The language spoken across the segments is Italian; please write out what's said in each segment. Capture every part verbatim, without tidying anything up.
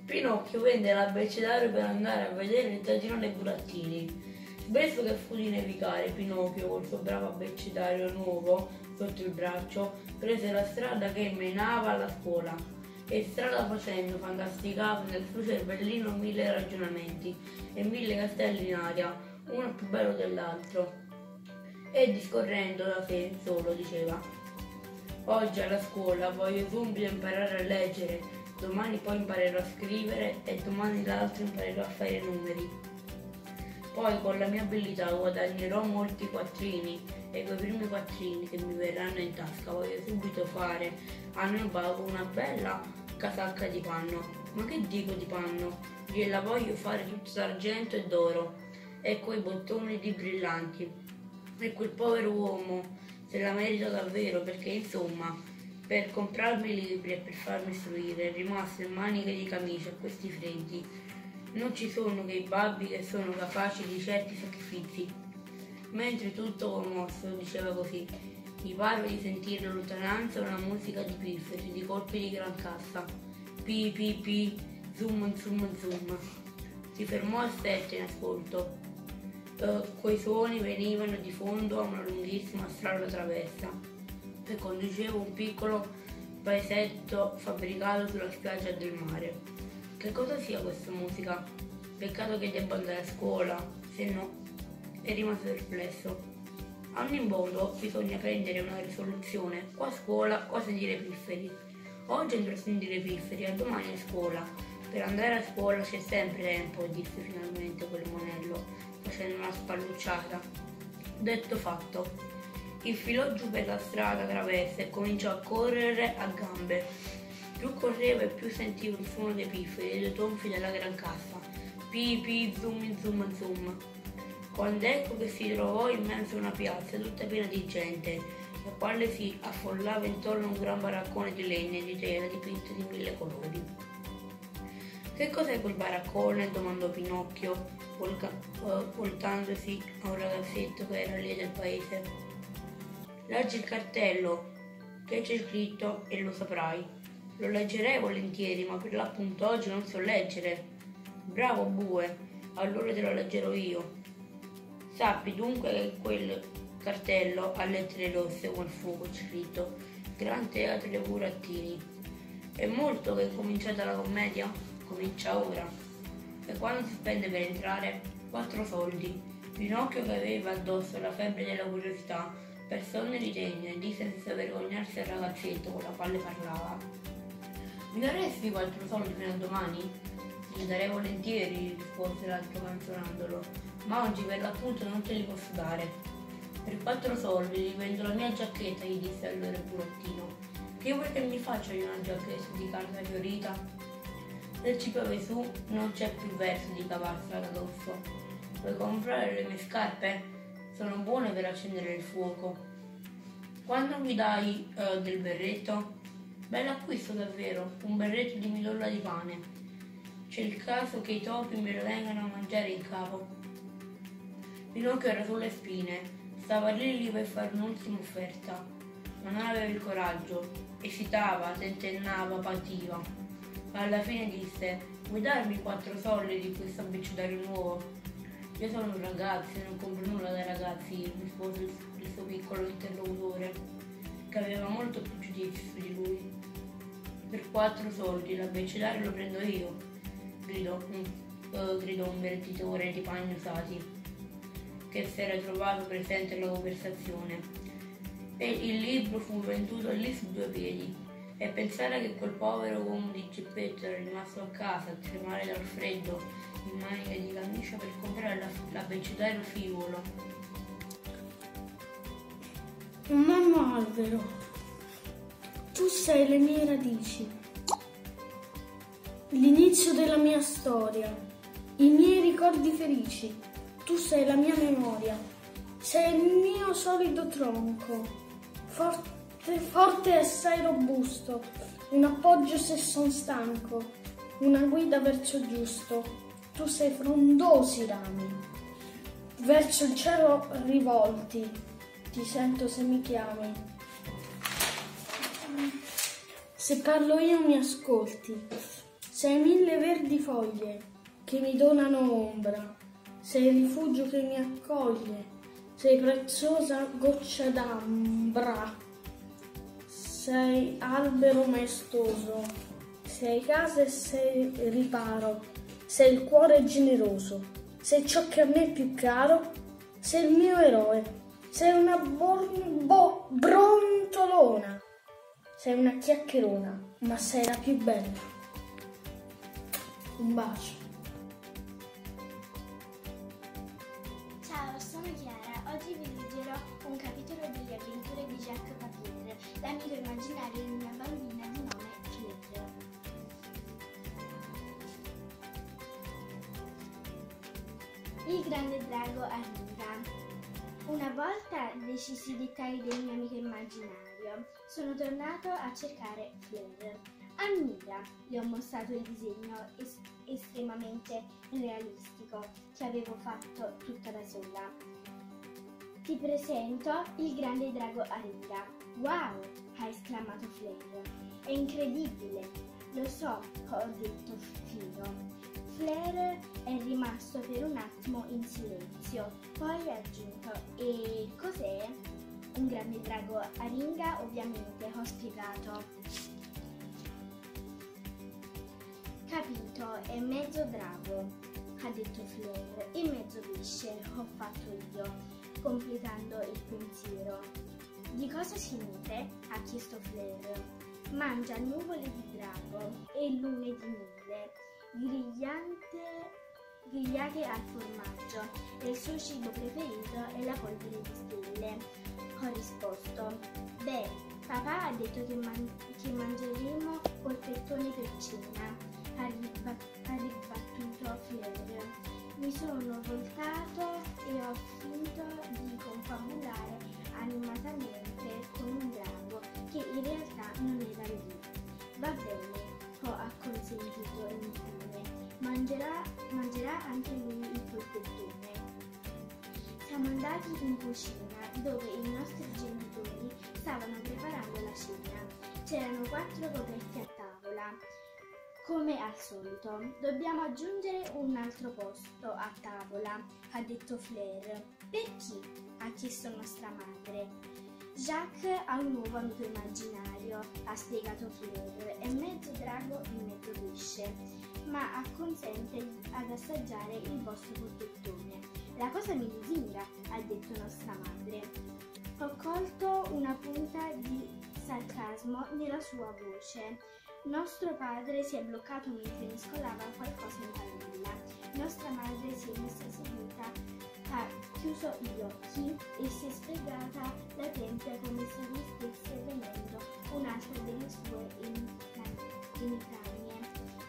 Pinocchio vende l'abbecedario per andare a vedere il giardino dei burattini. Visto che fu di nevicare, Pinocchio col suo bravo abbecedario nuovo sotto il braccio prese la strada che menava alla scuola e strada facendo fantasticava nel suo cervellino mille ragionamenti e mille castelli in aria, uno più bello dell'altro. E discorrendo da sé solo diceva: oggi alla scuola voglio subito imparare a leggere, domani poi imparerò a scrivere e domani l'altro imparerò a fare numeri. Poi con la mia abilità guadagnerò molti quattrini e con i primi quattrini che mi verranno in tasca voglio subito fare a mio babbo una bella casacca di panno. Ma che dico di panno? Gliela voglio fare tutta d'argento e d'oro e coi bottoni di brillanti. E quel povero uomo se la merita davvero perché insomma per comprarmi libri e per farmi istruire è rimasto in maniche di camicia a questi freddi. Non ci sono che i babbi che sono capaci di certi sacrifici. Mentre tutto commosso diceva così, mi parve di sentire in lontananza una musica di pifferi, di colpi di gran cassa. Pi pi pi, zoom zoom zoom. Si fermò a stette in ascolto. Uh, quei suoni venivano di fondo a una lunghissima strada traversa che conduceva un piccolo paesetto fabbricato sulla spiaggia del mare. Che cosa sia questa musica? Peccato che debba andare a scuola, se no, è rimasto perplesso. A ogni modo bisogna prendere una risoluzione, o a scuola o a sentire pifferi. Oggi andrò a sentire pifferi, a domani a scuola. Per andare a scuola c'è sempre tempo, disse finalmente quel monello, facendo una spallucciata. Detto fatto, infilò giù per la strada traversa e cominciò a correre a gambe. Più correva e più sentiva il suono dei pifferi e dei tonfi della gran cassa. Pi pi zoom zoom zoom. Quando ecco che si trovò in mezzo a una piazza tutta piena di gente, la quale si affollava intorno a un gran baraccone di legna e di tela dipinto di mille colori. Che cos'è quel baraccone? Domandò Pinocchio, volca, uh, voltandosi a un ragazzetto che era lì del paese. Leggi il cartello, che c'è scritto e lo saprai. Lo leggerei volentieri, ma per l'appunto oggi non so leggere. Bravo bue, allora te lo leggerò io. Sappi dunque che quel cartello a lettere rosse con fuoco c'è scritto Gran Teatro dei Burattini. È molto che è cominciata la commedia? Comincia ora. E quando si spende per entrare? Quattro soldi. Pinocchio, che aveva addosso la febbre della curiosità, per sonno di tegno e disse senza vergognarsi al ragazzetto con la quale parlava: mi daresti quattro soldi fino a domani? Li darei volentieri, rispose l'altro canzonandolo, ma oggi per l'appunto non te li posso dare. Per quattro soldi ti vendo la mia giacchetta, gli disse allora il burattino. Che vuoi che mi faccia io una giacchetta di carta fiorita? Se ci piove su non c'è più verso di cavarsela addosso. Vuoi comprare le mie scarpe? Sono buone per accendere il fuoco. Quando mi dai uh, del berretto? Bell'acquisto davvero, un berretto di midolla di pane. C'è il caso che i topi me lo vengano a mangiare in capo. Pinocchio era sulle spine, stava lì lì per fare un'ultima offerta, ma non aveva il coraggio, esitava, tentennava, pativa. Alla fine disse: vuoi darmi quattro soldi di questo abbecedario nuovo? Io sono un ragazzo e non compro nulla dai ragazzi, rispose il suo piccolo interlocutore, che aveva molto più giudizio su di lui. Per quattro soldi l'abbecedario lo prendo io, gridò un, uh, gridò un venditore di panni usati, che si era trovato presente alla conversazione. E il libro fu venduto lì su due piedi. E pensare che quel povero uomo di Geppetto era rimasto a casa a tremare dal freddo in maniche di camicia per comprare l'abbecedario frivolo. Mamma albero, tu sei le mie radici, l'inizio della mia storia, i miei ricordi felici. Tu sei la mia memoria, sei il mio solido tronco, forte, forte e assai robusto, un appoggio se son stanco, una guida verso il giusto. Tu sei frondosi rami, verso il cielo rivolti, ti sento se mi chiami. Se parlo io mi ascolti, sei mille verdi foglie che mi donano ombra, sei il rifugio che mi accoglie, sei preziosa goccia d'ambra, sei albero maestoso, sei casa e sei riparo, sei il cuore generoso, sei ciò che a me è più caro, sei il mio eroe, sei una bor- bo- brontolona, sei una chiacchierona, ma sei la più bella. Un bacio. Ciao, sono Chiara. Oggi vi leggerò un capitolo delle avventure di Jacques Papier, l'amico immaginario di una bambina di nome Fleur. Il grande drago Aringa. Una volta decisi i dettagli del mio amico immaginario, sono tornato a cercare Fleur. Ammira, gli ho mostrato il disegno es- estremamente realistico che avevo fatto tutta da sola. Ti presento il grande drago Aringa. Wow! Ha esclamato Fleur. È incredibile! Lo so, ho detto Fino. Fleur è rimasto per un attimo in silenzio, poi ha aggiunto: e cos'è? Un grande drago Aringa, ovviamente, ho spiegato. Capito, è mezzo drago, ha detto Fleur, e mezzo pesce, ho fatto io, completando il pensiero. Di cosa si nutre? Ha chiesto Fleur. Mangia nuvole di drago e lune di mille, grigliante, grigliate al formaggio, e il suo cibo preferito è la polvere di stelle. Ho risposto: beh, papà ha detto che, man- che mangeremo polpettoni per cena. Ha, riba- ha ribattuto Fleur. Mi sono voltato e ho finto di confabulare animatamente con un drago che in realtà non era lì. Va bene, ho acconsentito infine. Mangerà, mangerà anche lui il polpettone. Siamo andati in cucina dove i nostri genitori stavano preparando la cena. C'erano quattro coperti a tavola. Come al solito, dobbiamo aggiungere un altro posto a tavola, ha detto Fleur. Per chi? Ha chiesto nostra madre. Jacques ha un nuovo amico immaginario, ha spiegato Fleur. È mezzo drago e mezzo pesce, ma acconsente ad assaggiare il vostro polpettone. La cosa mi lusinga, ha detto nostra madre. Ho colto una punta di sarcasmo nella sua voce. Nostro padre si è bloccato mentre mescolava qualcosa in padella. Nostra madre si è messa seduta, ha chiuso gli occhi e si è sfregata la tempia come se gli stesse venendo un'altra delle sue emicranie.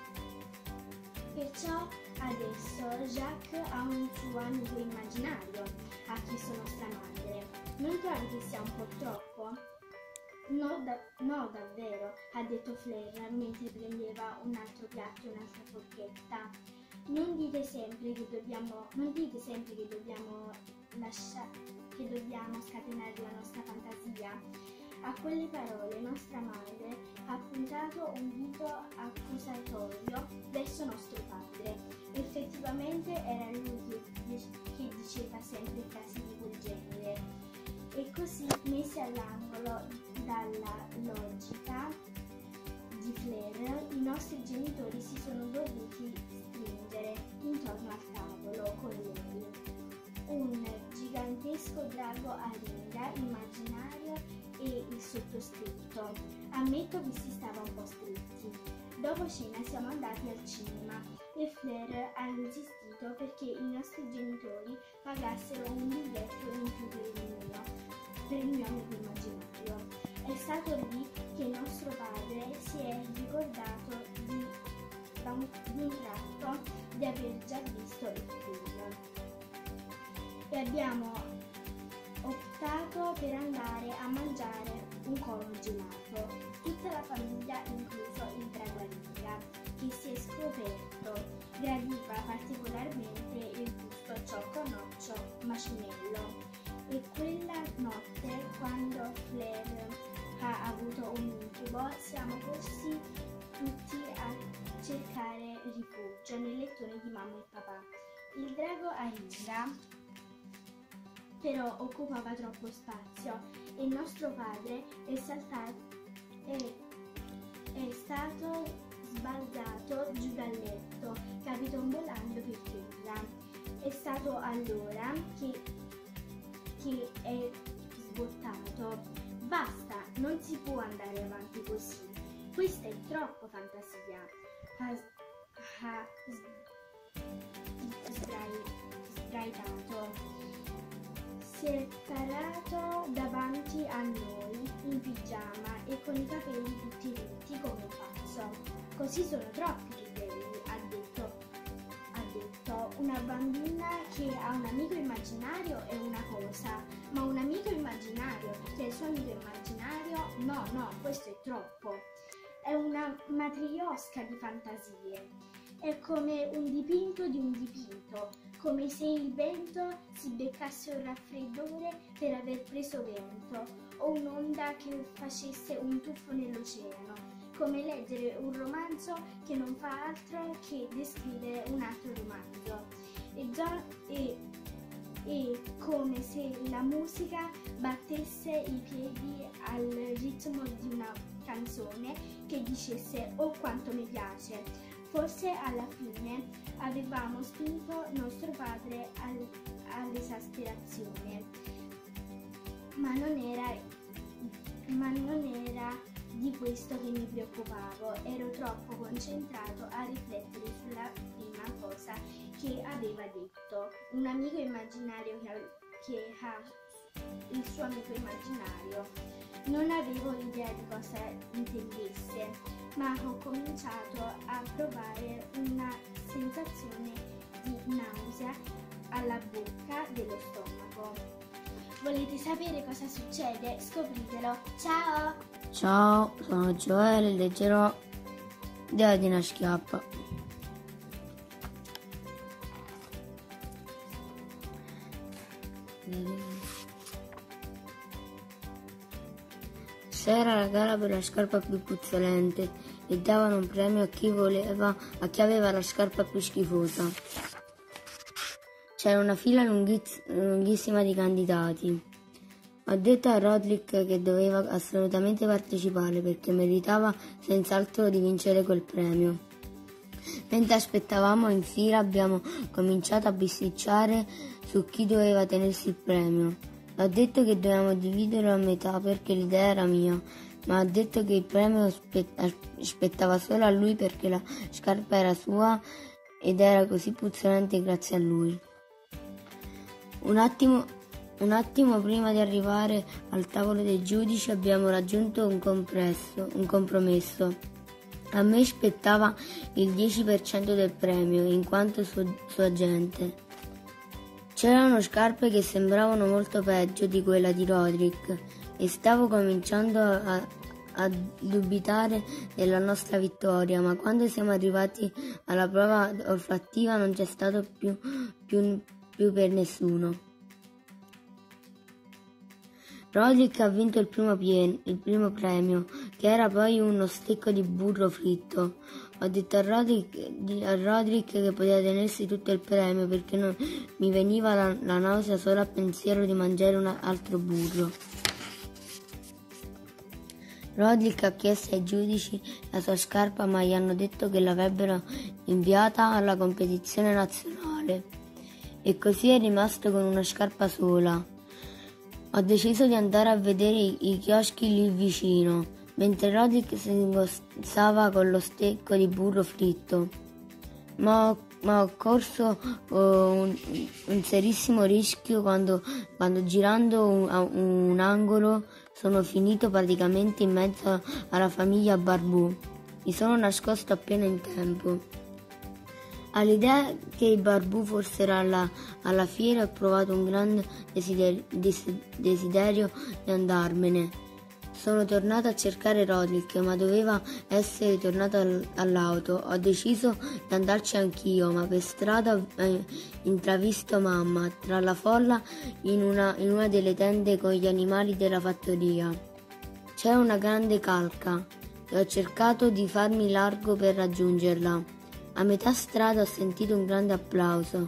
Perciò adesso Jacques ha un suo amico immaginario, ha chiesto nostra madre. Non trovi che sia un po' troppo? No, da- no, davvero, ha detto Fleur mentre prendeva un altro piatto e un'altra forchetta. Non dite sempre che dobbiamo, non dite sempre che dobbiamo lasciare, che dobbiamo scatenare la nostra fantasia. A quelle parole nostra madre ha puntato un dito accusatorio verso nostro padre. Effettivamente era lui che, che diceva sempre frasi di quel genere. E così, messi all'angolo dalla logica di Fleur, i nostri genitori si sono dovuti stringere intorno al tavolo con lui. Un gigantesco drago Aringa immaginario e il sottoscritto. Ammetto che si stava un po' stretti. Dopo cena siamo andati al cinema e Fleur ha insistito perché i nostri genitori pagassero un biglietto in più per il mio, per il mio amico immaginario. È stato lì che il nostro padre si è ricordato di, da un, di un tratto di aver già visto il film. E abbiamo optato per andare a mangiare un cono gelato. Tutta la famiglia, incluso il drago Aringa, che si è scoperto gradiva particolarmente il gusto ciocco, noccio, marshmallow. E quella notte, quando Fleur ha avuto un incubo, siamo corsi tutti a cercare rifugio nel lettone di mamma e papà. Il drago Aringa però occupava troppo spazio e il nostro padre è saltato è, è stato sbalzato giù dal letto, capitombolando per terra. È stato allora che, che è sbottato. Basta, non si può andare avanti così. Questa è troppo fantasia. Ha, ha sbrai, sbraitato. Si è parato davanti a noi in pigiama e con i capelli tutti ritti come un pazzo. Così sono troppi ribelli, ha detto, ha detto. Una bambina che ha un amico immaginario è una cosa, ma un amico immaginario che è il suo amico immaginario, no, no, questo è troppo. È una matriosca di fantasie. È come un dipinto di un dipinto, come se il vento si beccasse un raffreddore per aver preso vento, o un'onda che facesse un tuffo nell'oceano, come leggere un romanzo che non fa altro che descrivere un altro romanzo, e, già, e, e come se la musica battesse i piedi al ritmo di una canzone che dicesse «Oh quanto mi piace». Forse alla fine avevamo spinto nostro padre al, all'esasperazione, ma non era, ma non era di questo che mi preoccupavo. Ero troppo concentrato a riflettere sulla prima cosa che aveva detto. Un amico immaginario che ha, che ha il suo amico immaginario. Non avevo idea di cosa intendesse, ma ho cominciato a provare una sensazione di nausea alla bocca dello stomaco. Volete sapere cosa succede? Scopritelo. Ciao! Ciao, sono Gioele e leggerò Dea di una schiappa. C'era la gara per la scarpa più puzzolente e davano un premio a chi voleva, a chi aveva la scarpa più schifosa. C'era una fila lunghiz- lunghissima di candidati. Ho detto a Roderick che doveva assolutamente partecipare perché meritava senz'altro di vincere quel premio. Mentre aspettavamo in fila abbiamo cominciato a bisticciare su chi doveva tenersi il premio. Ho detto che dovevamo dividerlo a metà perché l'idea era mia, ma ha detto che il premio aspettava solo a lui perché la scarpa era sua ed era così puzzolente grazie a lui. Un attimo, un attimo prima di arrivare al tavolo dei giudici abbiamo raggiunto un, compresso, un compromesso. A me spettava il dieci per cento del premio, in quanto sua, sua agente. C'erano scarpe che sembravano molto peggio di quella di Roderick e stavo cominciando a, a dubitare della nostra vittoria, ma quando siamo arrivati alla prova olfattiva non c'è stato più, più, più per nessuno. Roderick ha vinto il primo, pien- il primo premio, che era poi uno stecco di burro fritto. Ho detto a Roderick, a Roderick che poteva tenersi tutto il premio perché non, mi veniva la, la nausea solo a pensiero di mangiare un altro burro. Roderick ha chiesto ai giudici la sua scarpa, ma gli hanno detto che l'avrebbero inviata alla competizione nazionale e così è rimasto con una scarpa sola. Ho deciso di andare a vedere i, i chioschi lì vicino, mentre Roderick si ingozzava con lo stecco di burro fritto. Ma ho, ma ho corso uh, un, un serissimo rischio quando, quando girando un, un angolo sono finito praticamente in mezzo alla famiglia Barbù. Mi sono nascosto appena in tempo. All'idea che i Barbù fossero alla, alla fiera ho provato un grande desiderio, desiderio di andarmene. Sono tornato a cercare Roderick, ma doveva essere tornato al, all'auto. Ho deciso di andarci anch'io, ma per strada ho eh, intravisto mamma tra la folla in una, in una delle tende con gli animali della fattoria. C'era una grande calca e ho cercato di farmi largo per raggiungerla. A metà strada ho sentito un grande applauso.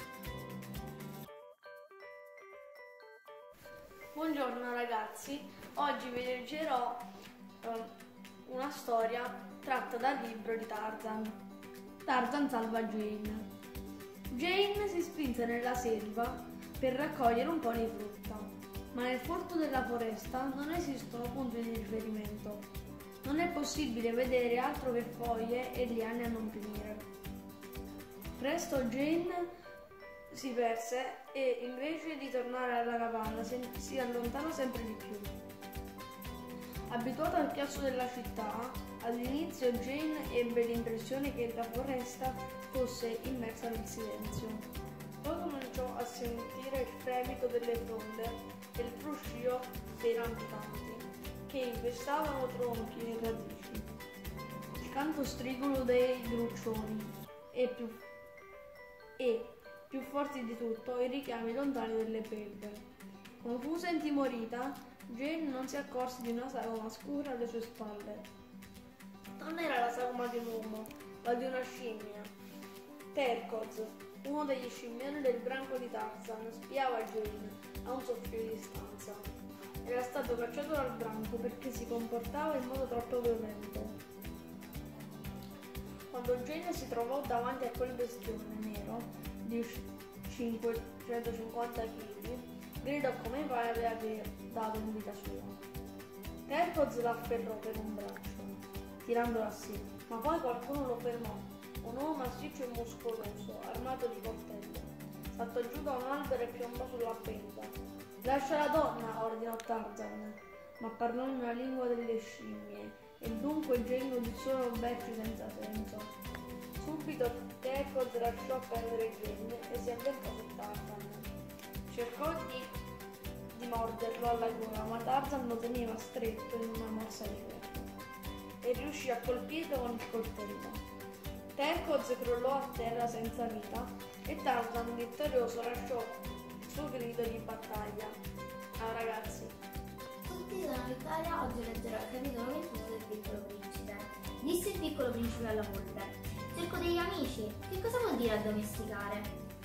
Buongiorno ragazzi, oggi vi leggerò eh, una storia tratta dal libro di Tarzan. Tarzan salva Jane. Jane si spinse nella selva per raccogliere un po' di frutta, ma nel folto della foresta non esistono punti di riferimento. Non è possibile vedere altro che foglie e liane a non finire. Presto Jane si perse e invece di tornare alla capanna si allontanò sempre di più. Abituata al chiasso della città, all'inizio Jane ebbe l'impressione che la foresta fosse immersa nel silenzio. Poi cominciò a sentire il fremito delle fronde e il fruscio dei rampicanti che infestavano tronchi e radici, il canto strigulo dei gruccioni e più, e, più forti di tutto, i richiami lontani delle belve. Confusa e intimorita, Jane non si accorse di una sagoma scura alle sue spalle. Non era la sagoma di un uomo, ma di una scimmia. Terkoz, uno degli scimmioni del branco di Tarzan, spiava Jane a un soffio di distanza. Era stato cacciato dal branco perché si comportava in modo troppo violento. Quando Jane si trovò davanti a quel bestione nero di cinquecentocinquanta chili, gridò come mai aveva dato in vita sua. Terkoz l'afferrò per un braccio, tirandolo a sé, ma poi qualcuno lo fermò. Un uomo massiccio e muscoloso, armato di coltello, saltò giù da un albero e piombò sulla benda. «Lascia la donna!» ordinò Tarzan, ma parlò in una lingua delle scimmie, e dunque Jane udì solo becci senza senso. Subito Terkoz lasciò perdere Jane e si avventò su Tarzan. Cercò di, di morderlo alla gola, ma Tarzan lo teneva stretto in una morsa di ferro e riuscì a colpirlo con il coltello. Terkoz crollò a terra senza vita e Tarzan, vittorioso, lasciò il suo grido di battaglia. Ciao ragazzi! Tutti sono Vittoria, oggi leggerò il capitolo ventuno del Piccolo Principe. Disse il Piccolo Principe alla volpe: cerco degli amici. Che cosa vuol dire addomesticare?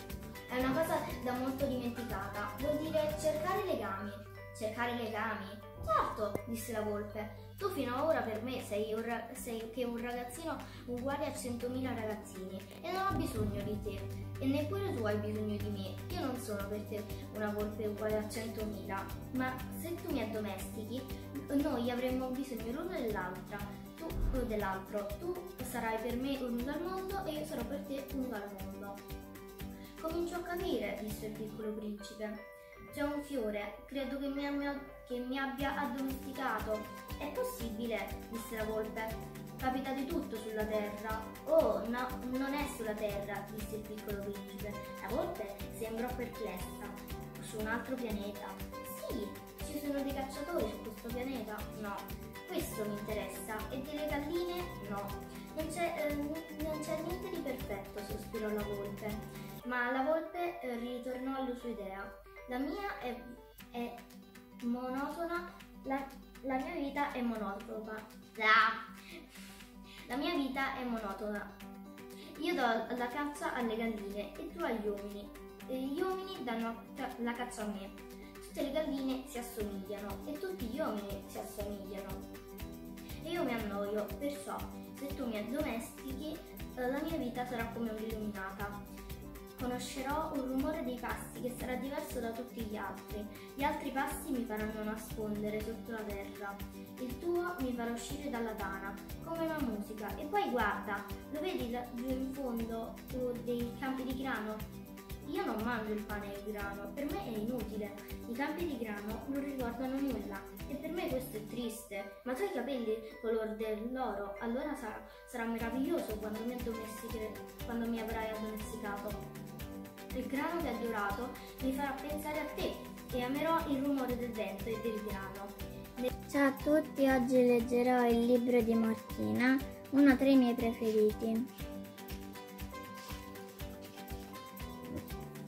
È una cosa da molto dimenticata. Vuol dire cercare legami. Cercare legami? Certo, disse la volpe. Tu fino ad ora per me sei, un ra- sei che un ragazzino uguale a centomila ragazzini e non ho bisogno di te e neppure tu hai bisogno di me. Io non sono per te una volpe uguale a centomila, ma se tu mi addomestichi noi avremo bisogno l'uno dell'altra, tu o dell'altro. Tu sarai per me uno al mondo e io sarò per te uno al mondo. Comincio a capire, disse il Piccolo Principe. C'è un fiore, credo che mi, abbia, che mi abbia addomesticato. È possibile, disse la volpe. Capita di tutto sulla terra. Oh, no, non è sulla terra, disse il Piccolo Principe. La volpe sembrò perplessa. Su un altro pianeta? Sì, ci sono dei cacciatori su questo pianeta? No. Questo mi interessa. E delle galline? No. Non c'è, eh, non c'è niente di perfetto, sospirò la volpe. Ma la volpe eh, ritornò alla sua idea. La mia è, è monotona, la, la mia vita è monotona. Ah. La mia vita è monotona. Io do la caccia alle galline e tu agli uomini. E gli uomini danno la caccia a me. Tutte le galline si assomigliano e tutti gli uomini si assomigliano. E io mi annoio, perciò se tu mi addomestichi, la mia vita sarà come un'illuminata. Conoscerò un rumore dei passi che sarà diverso da tutti gli altri. Gli altri passi mi faranno nascondere sotto la terra. Il tuo mi farà uscire dalla tana, come una musica. E poi guarda, lo vedi là giù in fondo uh, dei campi di grano? Io non mangio il pane e il grano, per me è inutile. I campi di grano non riguardano nulla e per me questo è triste. Ma tu hai i capelli color dell'oro, allora sarà, sarà meraviglioso quando mi, quando mi avrai addomesticato. Il grano che è dorato mi farà pensare a te e amerò il rumore del vento e del grano. Ciao a tutti, oggi leggerò il libro di Mortina, uno tra i miei preferiti.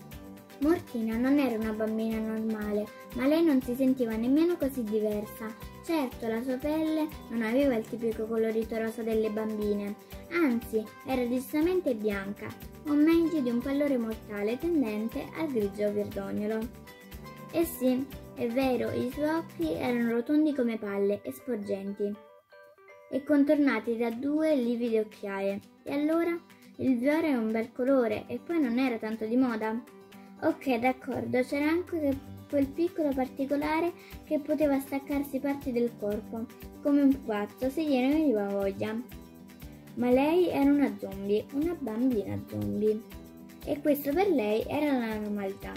Mortina non era una bambina normale, ma lei non si sentiva nemmeno così diversa. Certo, la sua pelle non aveva il tipico colorito rosa delle bambine, anzi era decisamente bianca, o meglio di un pallore mortale tendente al grigio verdognolo. E sì, è vero, i suoi occhi erano rotondi come palle e sporgenti, e contornati da due livide occhiaie. E allora? Il viola è un bel colore e poi non era tanto di moda? Ok, d'accordo, c'era anche quel piccolo particolare che poteva staccarsi parti del corpo, come un pupazzo se gliene veniva voglia. Ma lei era una zombie, una bambina zombie. E questo per lei era la normalità.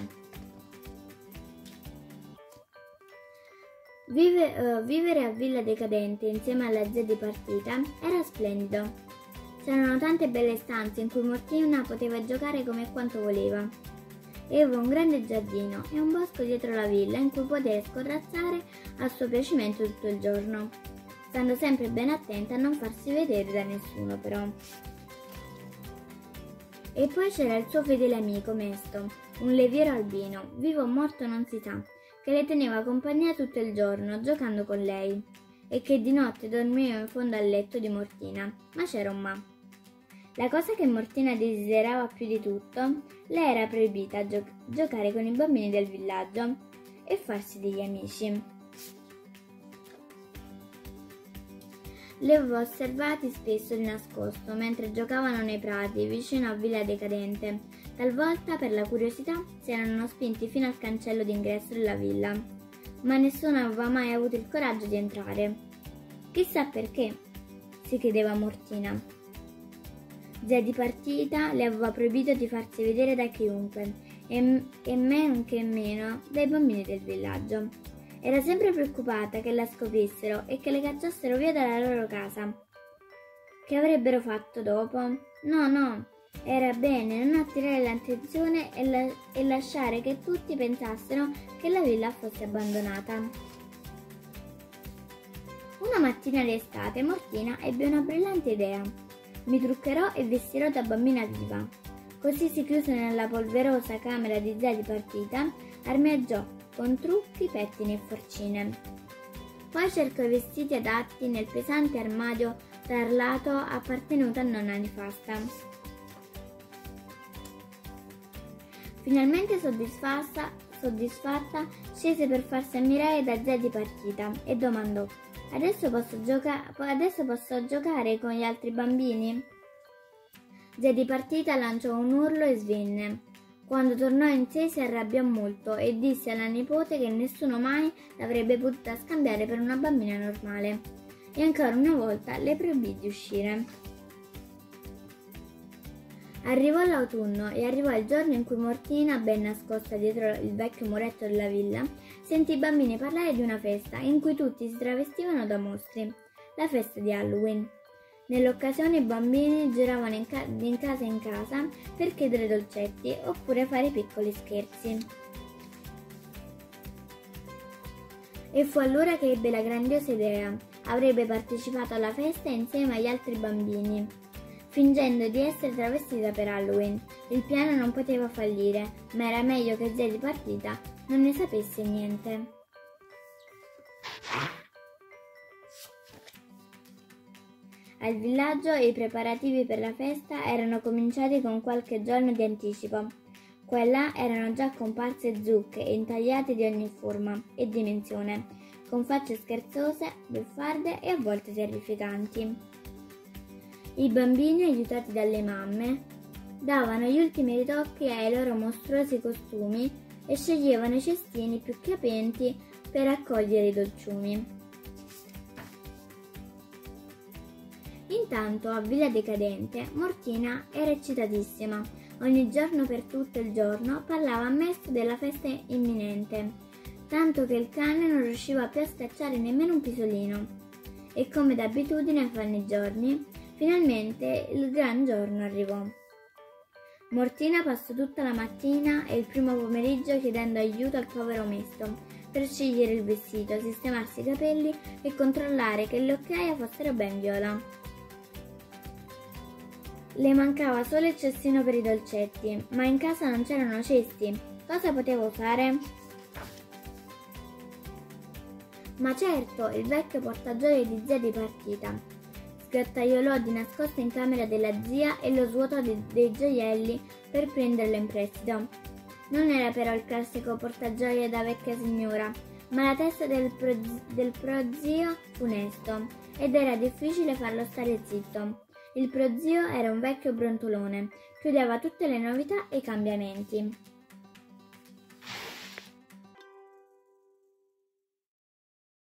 Vive, uh, vivere a Villa Decadente insieme alla zia di partita era splendido. C'erano tante belle stanze in cui Mortina poteva giocare come quanto voleva. E aveva un grande giardino e un bosco dietro la villa in cui poter scorrazzare a suo piacimento tutto il giorno, stando sempre ben attenta a non farsi vedere da nessuno però. E poi c'era il suo fedele amico Mesto, un leviero albino, vivo o morto non si sa, che le teneva compagnia tutto il giorno giocando con lei e che di notte dormiva in fondo al letto di Mortina, ma c'era un ma. La cosa che Mortina desiderava più di tutto, le era proibita gio- giocare con i bambini del villaggio e farsi degli amici. Le aveva osservati spesso di nascosto mentre giocavano nei prati vicino a Villa Decadente. Talvolta, per la curiosità, si erano spinti fino al cancello d'ingresso della villa, ma nessuno aveva mai avuto il coraggio di entrare. Chissà perché, si chiedeva Mortina. Zia di partita le aveva proibito di farsi vedere da chiunque e, e men che meno dai bambini del villaggio. Era sempre preoccupata che la scoprissero e che le cacciassero via dalla loro casa. Che avrebbero fatto dopo? No, no, era bene non attirare l'attenzione e, la, e lasciare che tutti pensassero che la villa fosse abbandonata. Una mattina d'estate Mortina ebbe una brillante idea. Mi truccherò e vestirò da bambina viva. Così si chiuse nella polverosa camera di zia di partita, armeggiò con trucchi, pettini e forcine. Poi cercò i vestiti adatti nel pesante armadio tarlato appartenuto a nonna nefasta. Finalmente soddisfatta, soddisfatta, scese per farsi ammirare da zia di partita e domandò: Adesso posso, gioca- adesso posso giocare con gli altri bambini? Zia di partita lanciò un urlo e svenne. Quando tornò in sé si arrabbiò molto e disse alla nipote che nessuno mai l'avrebbe potuta scambiare per una bambina normale. E ancora una volta le proibì di uscire. Arrivò l'autunno e arrivò il giorno in cui Mortina, ben nascosta dietro il vecchio muretto della villa, sentì i bambini parlare di una festa in cui tutti si travestivano da mostri, la festa di Halloween. Nell'occasione i bambini giravano in, ca- in casa in casa per chiedere dolcetti oppure fare piccoli scherzi. E fu allora che ebbe la grandiosa idea. Avrebbe partecipato alla festa insieme agli altri bambini, fingendo di essere travestita per Halloween. Il piano non poteva fallire, ma era meglio che zia di partita non ne sapesse niente. Al villaggio i preparativi per la festa erano cominciati con qualche giorno di anticipo. Qua e là erano già comparse zucche intagliate di ogni forma e dimensione, con facce scherzose, beffarde e a volte terrificanti. I bambini, aiutati dalle mamme, davano gli ultimi ritocchi ai loro mostruosi costumi e sceglievano i cestini più capienti per accogliere i dolciumi. Intanto a Villa Decadente Mortina era eccitatissima. Ogni giorno per tutto il giorno parlava a Mesto della festa imminente, tanto che il cane non riusciva più a scacciare nemmeno un pisolino. E come d'abitudine fanno i giorni, finalmente il gran giorno arrivò. Mortina passò tutta la mattina e il primo pomeriggio chiedendo aiuto al povero Mesto per scegliere il vestito, sistemarsi i capelli e controllare che le occhiaie fossero ben viola. Le mancava solo il cestino per i dolcetti, ma in casa non c'erano cesti. Cosa potevo fare? Ma certo, il vecchio portagioie di zia è di partita. Sgattaiolò di nascosto in camera della zia e lo svuotò de- dei gioielli per prenderlo in prestito. Non era però il classico portagioie da vecchia signora, ma la testa del, pro- del prozio funesto, ed era difficile farlo stare zitto. Il prozio era un vecchio brontolone, chiudeva tutte le novità e i cambiamenti.